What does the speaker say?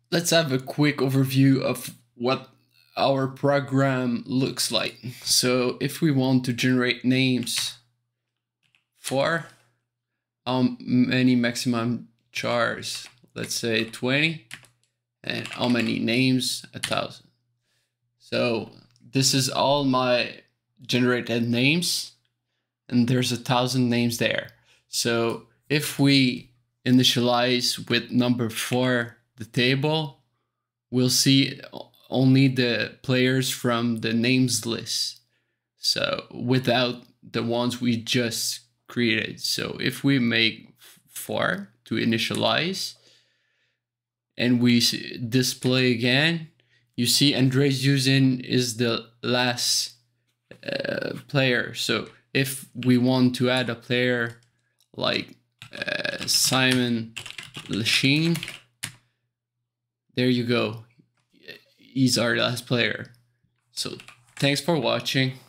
let's have a quick overview of what our program looks like. So if we want to generate names for how many maximum chars, let's say 20, and how many names, 1,000. So this is all my generated names, and there's 1,000 names there. So if we initialize with number 4 the table, we'll see only the players from the names list, so without the ones we just created. So if we make 4 to initialize and we display again, you see Andres using is the last player. So if we want to add a player like Simon Lachine, there you go. He's our last player. So thanks for watching.